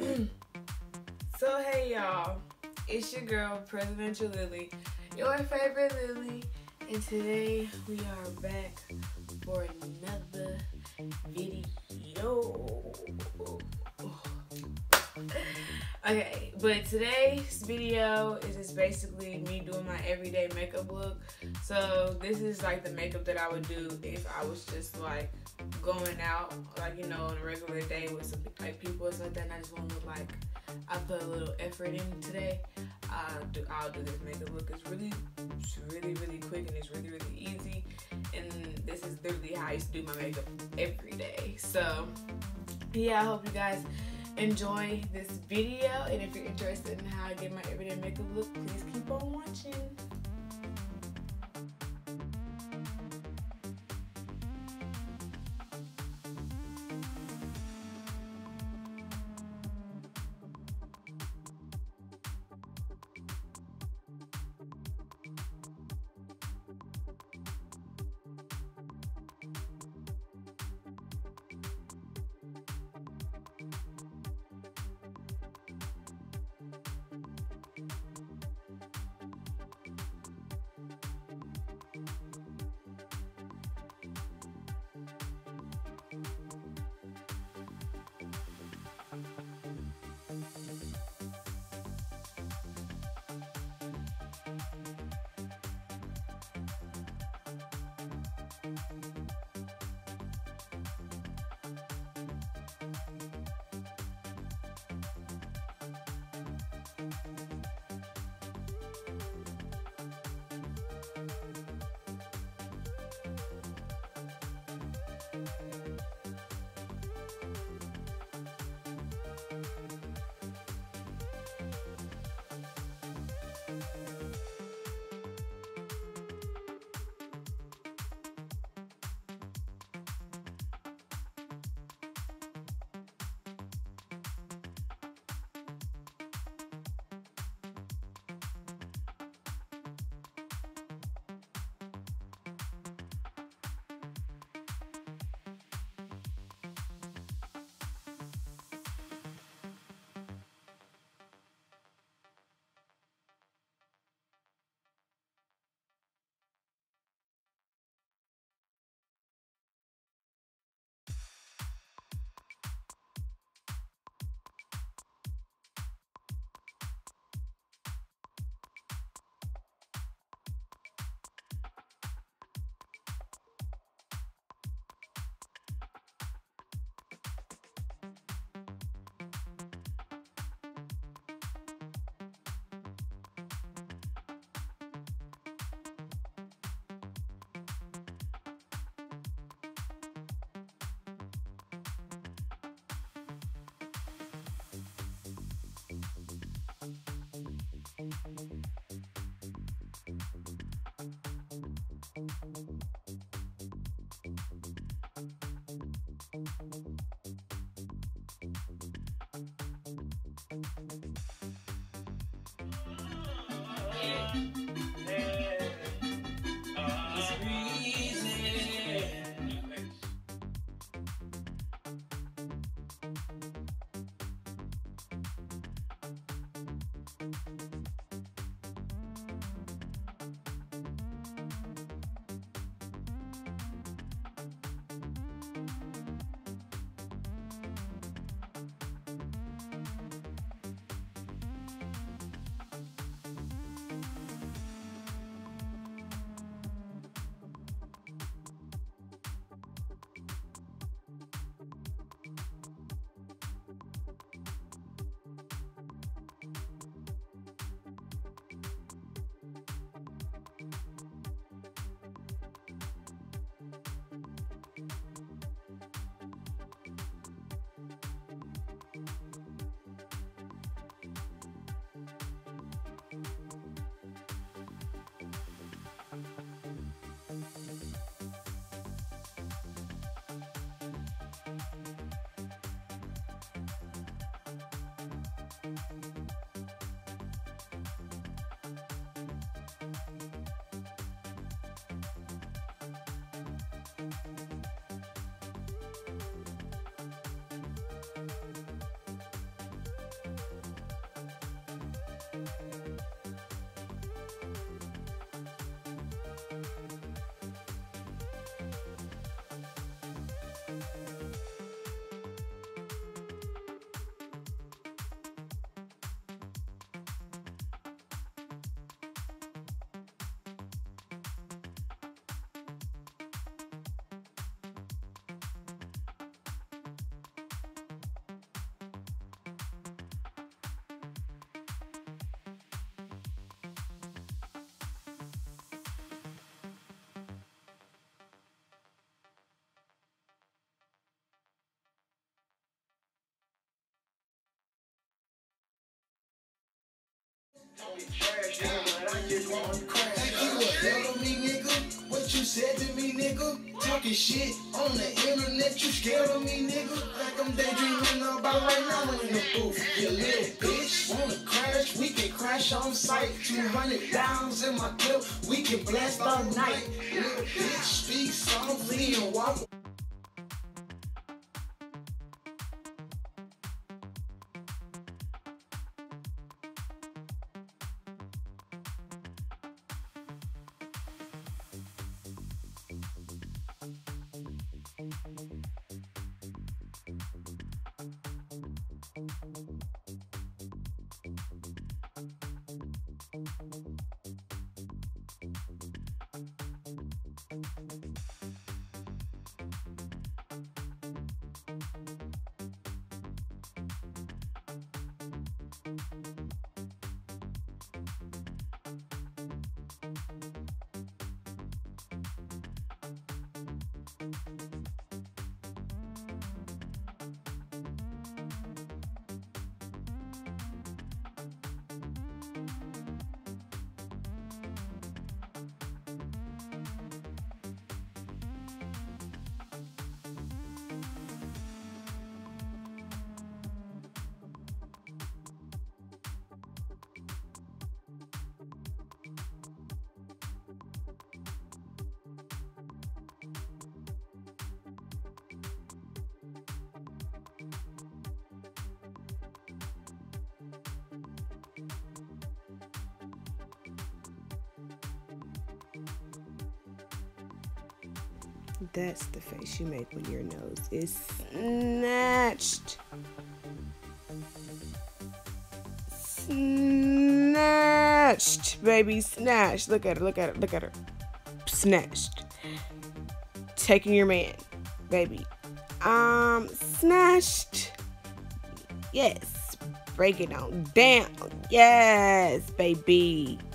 So hey y'all, it's your girl Presidential Lily, your favorite Lily, and today we are back for another video. Okay, but today's video is just basically me doing my everyday makeup look. So this is like the makeup that I would do if I was just like going out, like on a regular day with some like people or something. I just want to look like I put a little effort in today. I'll do this makeup look. It's really quick and it's really easy. And this is literally how I used to do my makeup every day. So yeah, I hope you guys enjoy this video, and if you're interested in how I get my everyday makeup look, please keep on watching. What you said to me, nigga? Talking shit on the internet, you scared of me, nigga? Like I'm daydreaming about right now in the booth. You little bitch, wanna crash? We can crash on sight. 200 downs in my clip, we can blast all night. Little bitch, speak softly and walk. That's the face you make when your nose is snatched. Snatched, baby, snatched. Look at her, look at her, look at her. Snatched. Taking your man, baby. Snatched. Yes. Break it on down. Yes, baby.